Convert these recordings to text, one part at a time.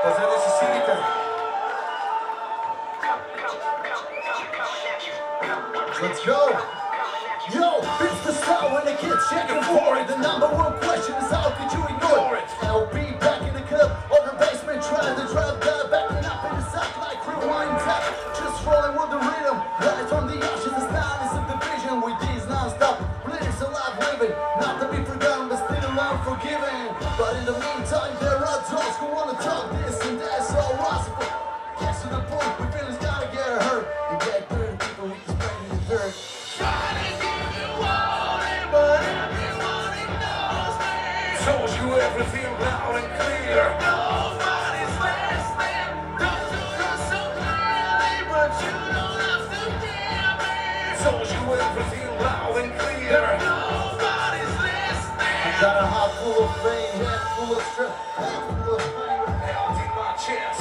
Пазете си силите. Let's go! Yo, it's the style when the kids checking for it. The number one question is how could you ignore it? LB back in the club, or the basement trying to drive that backing up in the sack like rewind tap. Just rolling with the rhythm, right from the ashes, the style is a division with these non-stop. Lyrics alive living, not to be forgotten but still unforgiven. But in the meantime there are those who wanna talk this and that, so what's the point? Get to the point, we feel it's gotta get hurt. You get dirty people with the spreading the dirt. Told you everything loud and clear. Nobody's listening. Don't you know so clearly, but you don't have to hear me. Told you everything loud and clear. Nobody's listening. I got a heart full of pain, head full of stress, head full of pain. Held in my chest.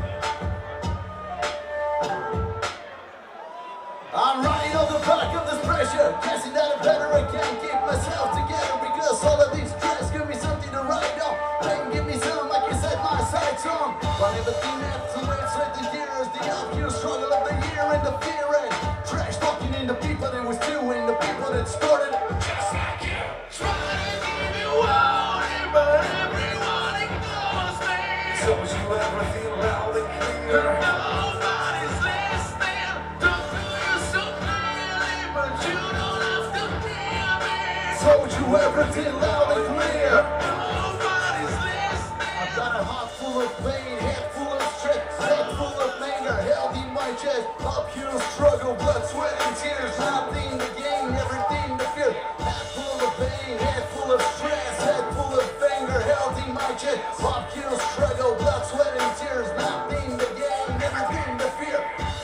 I'm running on the back of this pressure. Guessing that I'm better, I can't keep myself together because all of these stress give me something to write on. Pain give me some, I can set my sights on. But everything after it's right the years, the obvious struggle of the year and the fear and trash talking in the people that was doing, the people that started Just like you. Trying to give you warning, but everyone ignores me. Told you everything loud and clear. Nobody's listening. Don't do you so clearly, but you don't have to hear me. told you everything loud and clear. Nobody's listening. I've got a heart full of pain, head full of stress, head full of anger, held in my chest. Uphill struggle, blood, sweat and tears. Nothing to gain, everything to fear. Head full of pain, head full of stress, head full of anger, held in my chest. Uphill struggle, blood, sweat and tears. Nothing to gain, everything to fear.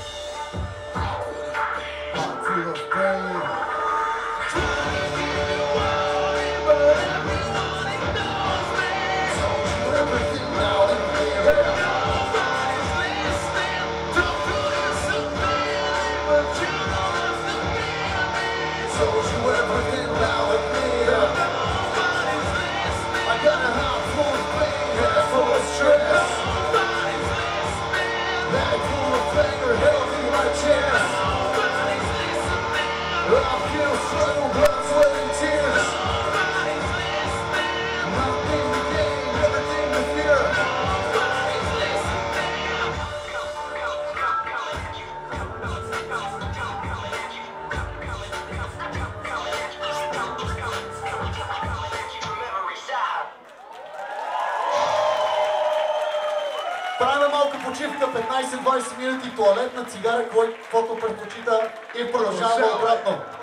Heart full of pain. Everything loud and clear. Told you everything loud and clear. I got a heart full of pain, head full of stress, head full of anger, held in my chest. Uphill struggle, blood, sweat and tears. Nothing to gain, everything to fear. Правим малка почивка, 15-20 минути, туалетна цигара, който каквото предпочита и продължаваме обратно.